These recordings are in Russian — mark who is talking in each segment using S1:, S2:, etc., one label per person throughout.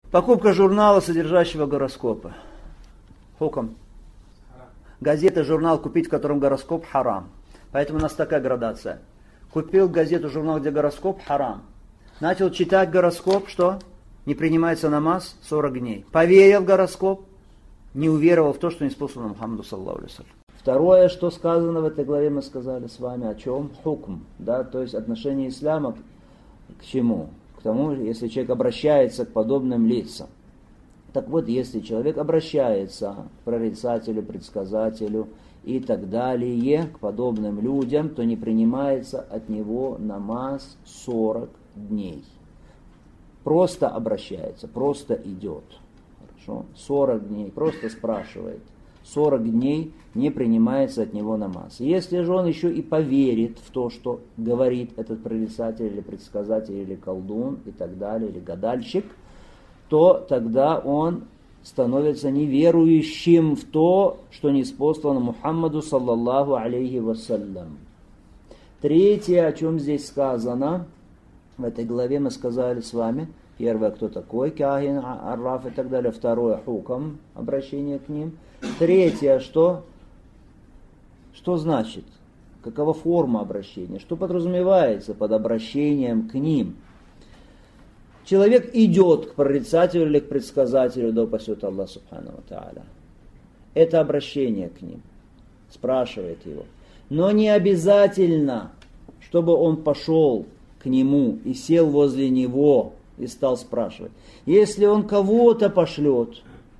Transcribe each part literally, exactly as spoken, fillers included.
S1: Покупка журнала, содержащего гороскопы. Хукам. Газета, журнал купить, в котором гороскоп, харам. Поэтому у нас такая градация. Купил газету, журнал, где гороскоп, харам. Начал читать гороскоп, что? Не принимается намаз сорок дней. Поверил в гороскоп, не уверовал в то, что не способно Мухаммаду саллаллаху алейхи ва саллям. Второе, что сказано в этой главе, мы сказали с вами о чем? Хукм, да, то есть отношение ислама к чему? К тому, если человек обращается к подобным лицам. Так вот, если человек обращается к прорицателю, предсказателю и так далее, к подобным людям, то не принимается от него намаз сорок дней. Просто обращается, просто идет. Хорошо? сорок дней, просто спрашивает. сорок дней не принимается от него намаз. Если же он еще и поверит в то, что говорит этот прорицатель или предсказатель или колдун и так далее, или гадальщик, то тогда он становится неверующим в то, что ниспослано Мухаммаду саллаллаху алейхи вассалям. Третье, о чем здесь сказано, в этой главе мы сказали с вами, первое, кто такой, кахин, арраф и так далее, второе, хукам, обращение к ним. Третье, что? Что значит? Какова форма обращения? Что подразумевается под обращением к ним? Человек идет к прорицателю или к предсказателю, да упасет Аллах субхану ва тааля. Это обращение к ним. Спрашивает его. Но не обязательно, чтобы он пошел к нему и сел возле него и стал спрашивать. Если он кого-то пошлет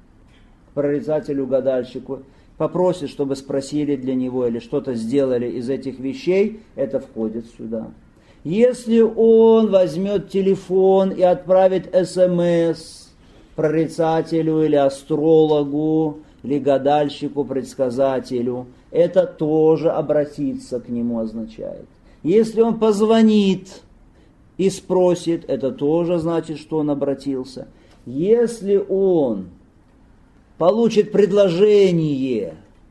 S1: к прорицателю, гадальщику, попросит, чтобы спросили для него или что-то сделали из этих вещей, это входит сюда. Если он возьмет телефон и отправит смс прорицателю или астрологу, или гадальщику, предсказателю, это тоже обратиться к нему означает. Если он позвонит и спросит, это тоже значит, что он обратился. Если он получит предложение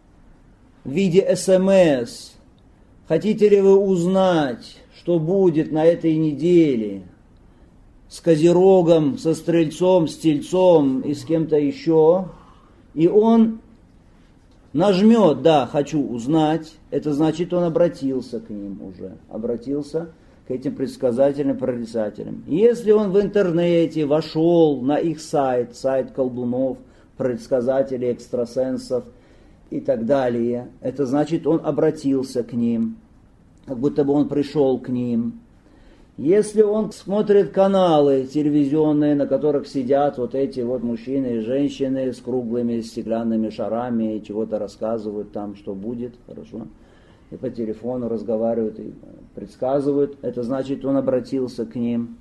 S1: в виде смс, хотите ли вы узнать, что будет на этой неделе с Козерогом, со Стрельцом, с Тельцом и с кем-то еще, и он нажмет, да, хочу узнать, это значит, он обратился к ним уже, обратился к этим предсказателям, прорицателям. Если он в интернете вошел на их сайт, сайт колдунов, предсказателей, экстрасенсов и так далее, это значит, он обратился к ним, как будто бы он пришел к ним. Если он смотрит каналы телевизионные, на которых сидят вот эти вот мужчины и женщины с круглыми стеклянными шарами и чего-то рассказывают там, что будет, хорошо, и по телефону разговаривают и предсказывают, это значит, он обратился к ним.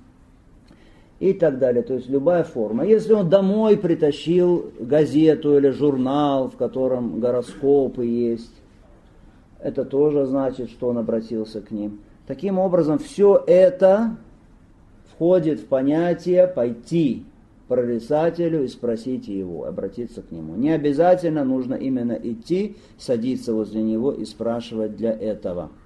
S1: И так далее, то есть любая форма. Если он домой притащил газету или журнал, в котором гороскопы есть, это тоже значит, что он обратился к ним. Таким образом, все это входит в понятие пойти к прорицателю и спросить его, обратиться к нему. Не обязательно нужно именно идти, садиться возле него и спрашивать для этого.